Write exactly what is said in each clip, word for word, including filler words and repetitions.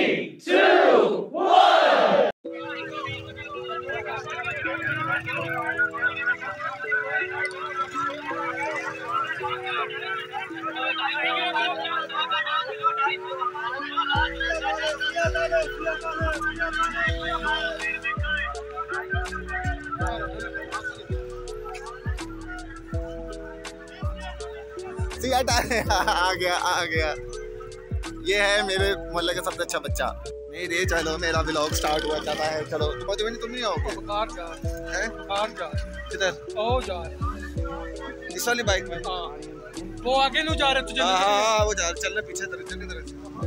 आ गया आ गया। ये है मेरे मोहल्ले का सबसे अच्छा बच्चा। नहीं रे चलो मेरा व्लॉग स्टार्ट हुआ जाता है। चलो तुम तुम नहीं आओगे? किधर? ओ जा इस वाली बाइक में। वो आगे नहीं जा रहे तुझे? हाँ हाँ वो जा रहे। चलने पीछे तरह चलने तरह।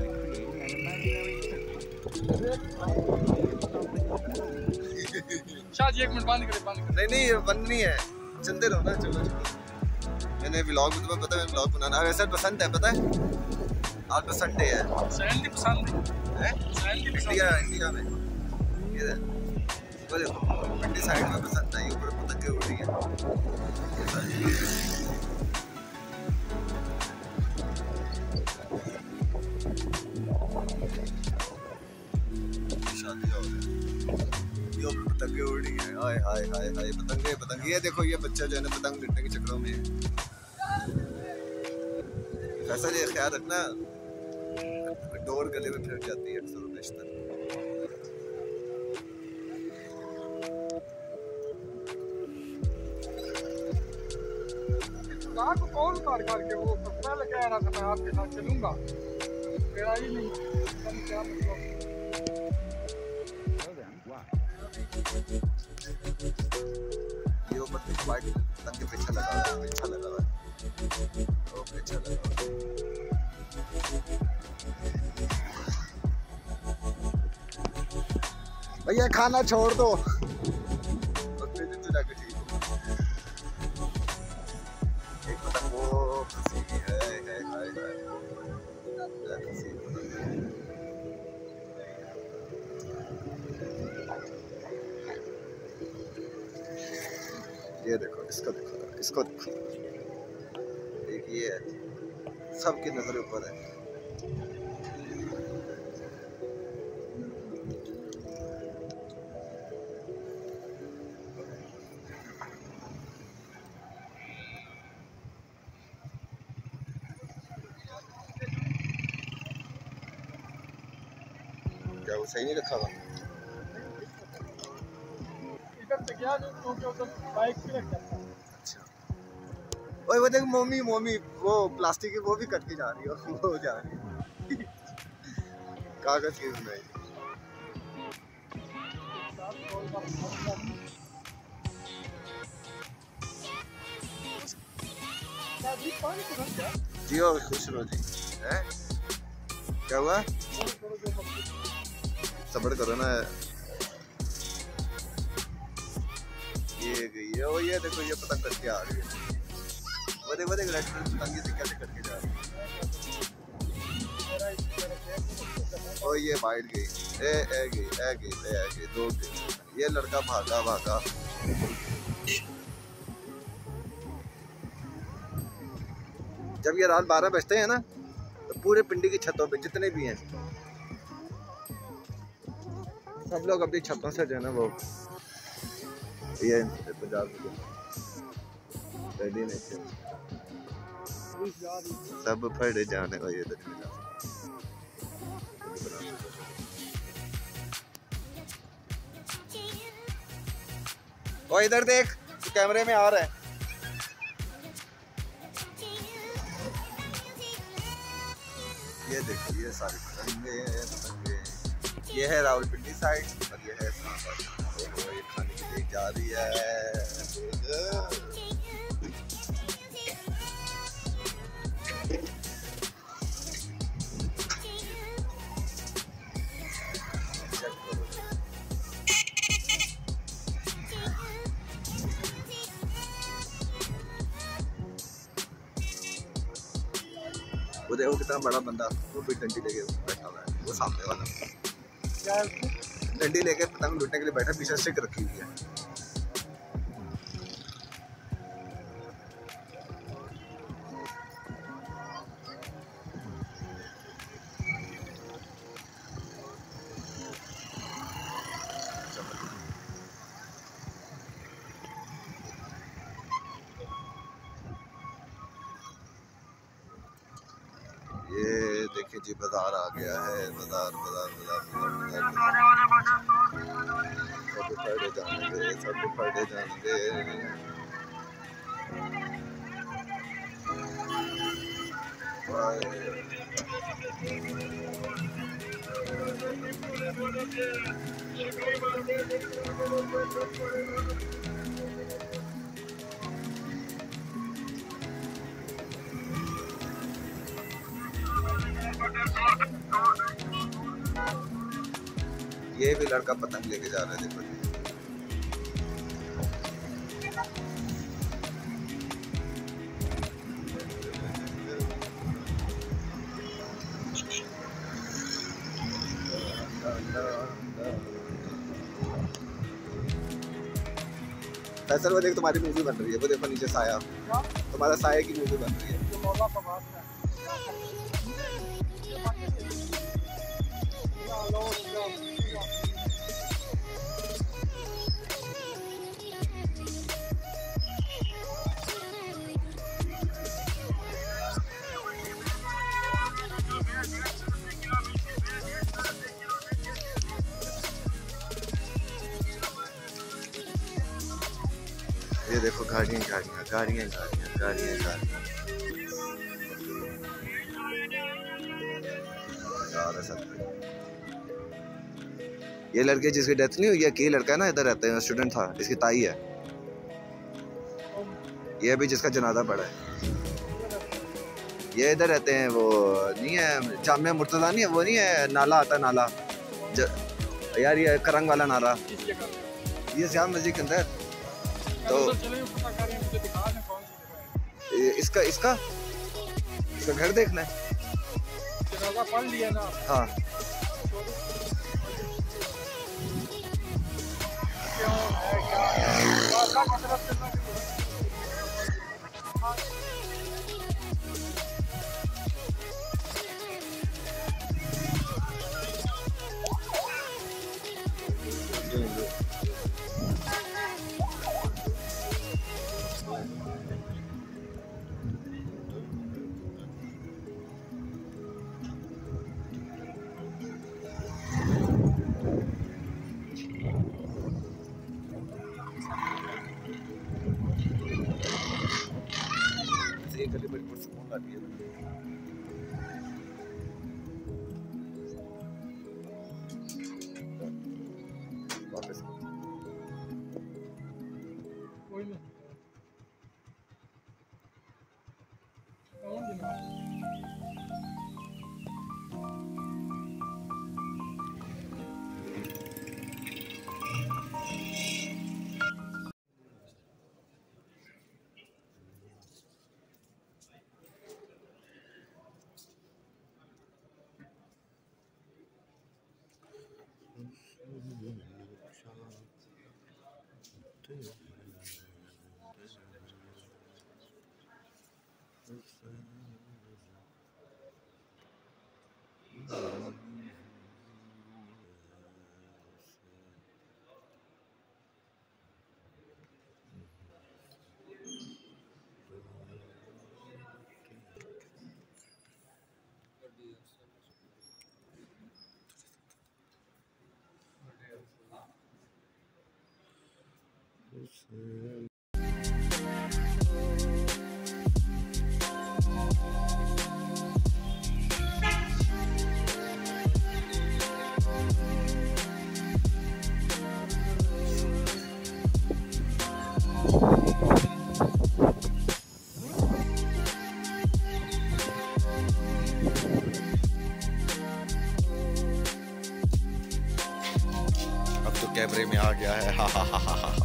शायद एक मिनट बंद करे बंद। नहीं नहीं बंद नहीं है, चलते रहो ना। चलो मैंने व्लॉग में तुम्हें पता है व्लॉग बनाना वैसे पसंद है, पता है आज तो संडे है। संडे पसंद है? इंडिया इंडिया में ये बोले मंडी साइड में पसंद है। ऊपर पतंगे उड़ रही है। शादी हो गई यो पतंगे उड़ रही है। हाय हाय हाय हाय पतंगे पतंगे। ये देखो ये बच्चा जो है ना पतंग लुटने के चक्करों में है। ऐसा ये ख्याल रखना डोर गले में फिर जाती है अक्सर बेशतर। को कॉल कर करके वो पहले कह रहा था मैं आपके साथ चलूंगा, तेरा ही नहीं क्या मतलब। ये ऊपर से वाइट रंग के पीछे लगा हुआ है, अच्छा लगा हुआ है, ओके अच्छा लगा हुआ है। भैया खाना छोड़ दो एक पतंग वो फंसी है, है, है, है, ये देखो इसको देखो इसको देखो एक ये है सबकी नजर ऊपर है। क्या वो सही नहीं रखा हुआ? अच्छा ओए वो देख मोमी मोमी वो प्लास्टिक की वो भी कट के जा रही है। वो जा रही है कागज की बनाई। जियो खुश रहो जी। है क्या हुआ? सब्र करो ना। ये गई है वो ये देखो ये पतंग करके आ रही है। वो देख वो देख रेड कलर पतंग से कैसे करके जा रही है। ओ ये वाइट गई ए ए गई ए गई ए गई दो गई। ये लड़का भागा भागा। जब ये रात बारह बजते हैं ना तो पूरे पिंडी की छतों पे जितने भी हैं सब लोग अपनी छतों से जो है ना वो ये पंजाब रेडी नहीं सब फट जाने को ये वो इधर देख तो कैमरे में आ रहा है। ये देखो ये सारी पतंगे पतंगे। ये है रावलपिंडी साइड और ये है इस्लामाबाद। ये खाने के लिए जा रही है। वो देखो कितना बड़ा बंदा वो भी डंडी लेके बैठा हुआ है। वो सामने वाला डंडी लेके पतंग लूटने के लिए बैठा, पीछे स्टिक रखी हुई है। जी बाजार आ गया है, बाजार बाजार बाजार सब फड़े जाएंगे, सब फड़े जाएंगे। ये भी लड़का पतंग लेके जा रहा है, देखो। फैसल वो देख, तुम्हारी मूवी बन रही है, वो देखो नीचे साया, तुम्हारा साया की मूवी बन रही है। ये देखो गाड़ियाँ गाड़ियाँ गाड़ियाँ गाड़ियाँ गाड़ियाँ गाड़ियाँ ये लड़के जिसकी डेथ नहीं हुई है, कि लड़का है ना, इधर रहते हैं, स्टूडेंट था, इसकी ताई है। ये भी जिसका जनाजा पड़ा है, ये इधर रहते हैं। वो नहीं है जामिया मुर्तज़ा, नहीं है वो, नहीं है नाला आता, नाला ज... यार ये करंग वाला नाला, ये श्याम मस्जिद के अंदर। तो इसका इसका इसका घर देखना है। पढ़ लिया ना? हाँ। कैमरे में आ गया है। हा हा हा हा हा।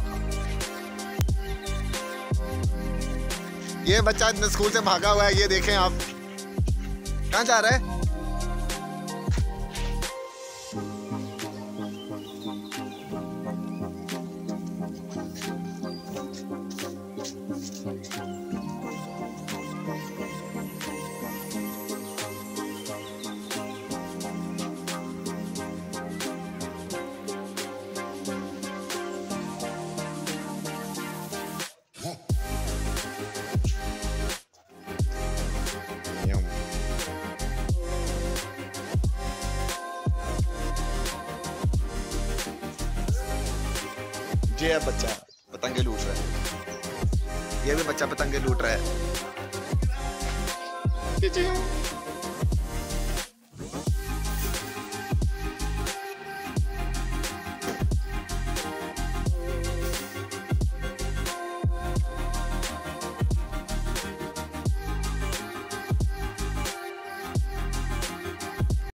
ये बच्चा स्कूल से भागा हुआ है, ये देखें आप। कहाँ जा रहा है? ये है बच्चा पतंगे लूट रहा है, ये भी बच्चा पतंगे लूट रहा है।